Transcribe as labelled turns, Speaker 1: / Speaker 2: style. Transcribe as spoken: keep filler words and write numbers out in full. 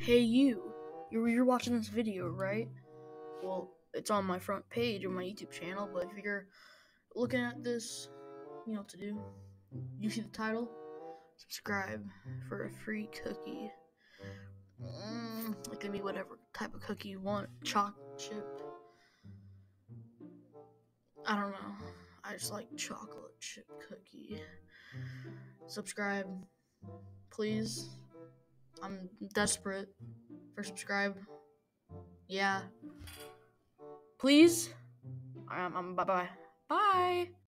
Speaker 1: Hey you, you're, you're watching this video, right? Well, it's on my front page of my YouTube channel, but if you're looking at this, you know what to do. You see the title? Subscribe for a free cookie. Mm, it can be whatever type of cookie you want. Chocolate chip. I don't know. I just like chocolate chip cookie. Subscribe, please. I'm desperate for subscribe. Yeah. Please. Um, um, bye bye. Bye.